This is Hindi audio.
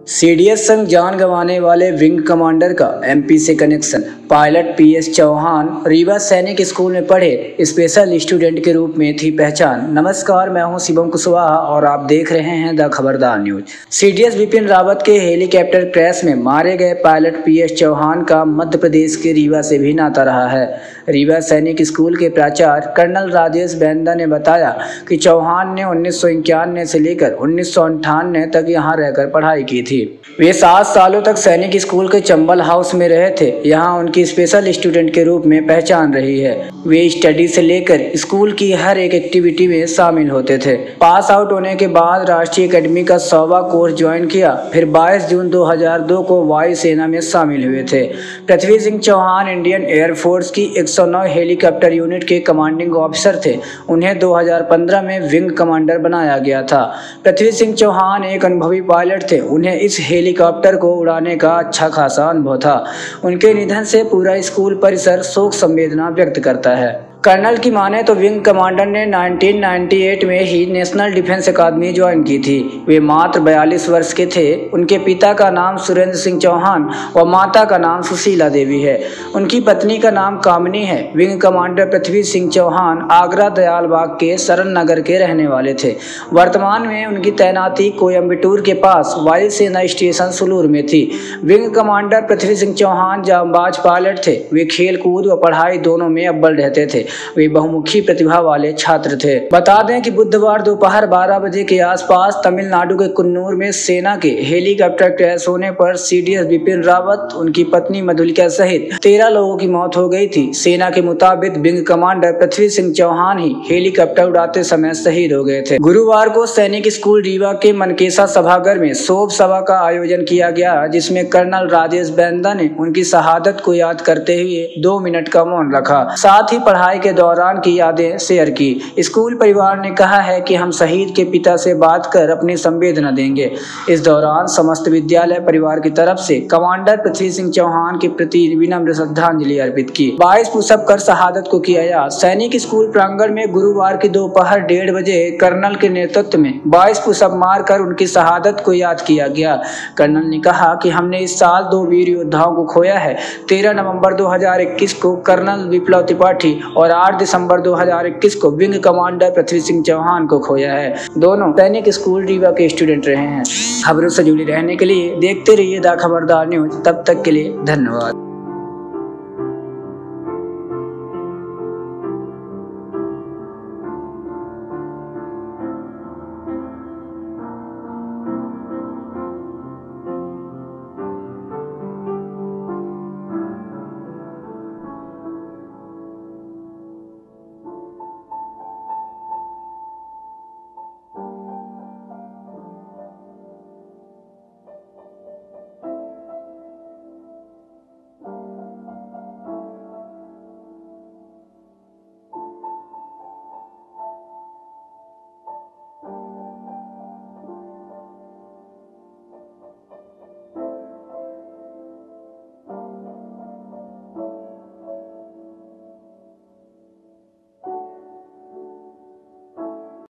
सीडीएस संग जान गंवाने वाले विंग कमांडर का एमपी से connection. Pilot PS Chauhan Rewa सैनिक स्कूल में पढ़े स्पेशल स्टूडेंट के रूप में थी पहचान। नमस्कार, मैं हूं शिवम कुशवाहा और आप देख रहे हैं द खबरदार न्यूज। सीडीएस बिपिन रावत के हेलीकॉप्टर क्रैश में मारे गए पायलट पीएस चौहान का मध्य प्रदेश के रीवा से भी नाता रहा है। रीवा सैनिक स्कूल के प्राचार्य कर्नल राजेश बैंदा ने बताया कि चौहान ने 1991 से लेकर 1998 तक यहां रहकर पढ़ाई की थी। वे 7 सालों तक सैनिक स्कूल के चंबल हाउस में रहे थे। यहाँ उनकी स्पेशल स्टूडेंट के रूप में पहचान रही है। वे स्टडी से लेकर स्कूल की हर एक एक्टिविटी में शामिल होते थे। पास आउट होने के बाद राष्ट्रीय अकेडमी का 100वां कोर्स ज्वाइन किया। फिर 22 जून 2002 को वायु सेना में शामिल हुए थे। पृथ्वी सिंह चौहान इंडियन एयरफोर्स की 109 हेलीकॉप्टर यूनिट के कमांडिंग ऑफिसर थे। उन्हें 2015 में विंग कमांडर बनाया गया था। पृथ्वी सिंह चौहान एक अनुभवी पायलट थे। उन्हें इस हेलीकॉप्टर को उड़ाने का अच्छा खासा अनुभव था। उनके निधन से पूरा स्कूल परिसर शोक संवेदना व्यक्त करता है। कर्नल की माने तो विंग कमांडर ने 1998 में ही नेशनल डिफेंस अकादमी ज्वाइन की थी। वे मात्र 42 वर्ष के थे। उनके पिता का नाम सुरेंद्र सिंह चौहान व माता का नाम सुशीला देवी है। उनकी पत्नी का नाम कामनी है। विंग कमांडर पृथ्वी सिंह चौहान आगरा दयालबाग के शरण नगर के रहने वाले थे। वर्तमान में उनकी तैनाती कोयम्बटूर के पास वायु सेना स्टेशन सुलूर में थी। विंग कमांडर पृथ्वी सिंह चौहान जांबाज पायलट थे। वे खेल कूद व पढ़ाई दोनों में अव्वल रहते थे। वे बहुमुखी प्रतिभा वाले छात्र थे। बता दें कि बुधवार दोपहर 12 बजे के आसपास तमिलनाडु के कुन्नूर में सेना के हेलीकॉप्टर क्रैश होने पर सीडीएस बिपिन रावत, उनकी पत्नी मधुलिका सहित 13 लोगों की मौत हो गई थी। सेना के मुताबिक विंग कमांडर पृथ्वी सिंह चौहान ही हेलीकॉप्टर उड़ाते समय शहीद हो गए थे। गुरुवार को सैनिक स्कूल रीवा के मनकेशा सभागार में शोक सभा का आयोजन किया गया, जिसमें कर्नल राजेश बैंदा ने उनकी शहादत को याद करते हुए 2 मिनट का मौन रखा। साथ ही पढ़ाई के दौरान की यादें शेयर की। स्कूल परिवार ने कहा है कि हम शहीद के पिता से बात कर अपनी संवेदना देंगे। इस दौरान समस्त विद्यालय परिवार की तरफ से कमांडर पृथ्वी सिंह चौहान के प्रति विनम्र श्रद्धांजलि अर्पित की। 22 पुशअप कर शहादत को किया याद। सैनिक स्कूल प्रांगण में गुरुवार की दोपहर 1:30 बजे कर्नल के नेतृत्व में 22 पुशअप मारकर उनकी शहादत को याद किया गया। कर्नल ने कहा कि हमने इस साल 2 वीर योद्धाओं को खोया है। 13 नवंबर 2021 को कर्नल विप्लव त्रिपाठी और 8 दिसंबर 2021 को विंग कमांडर पृथ्वी सिंह चौहान को खोया है। दोनों सैनिक स्कूल रीवा के स्टूडेंट रहे हैं। खबरों से जुड़ी रहने के लिए देखते रहिए द खबरदार न्यूज। तब तक के लिए धन्यवाद।